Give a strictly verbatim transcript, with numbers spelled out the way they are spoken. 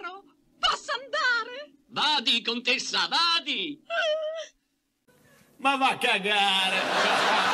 tesoro, posso andare? Vadi, contessa, vadi! Ma va a cagare!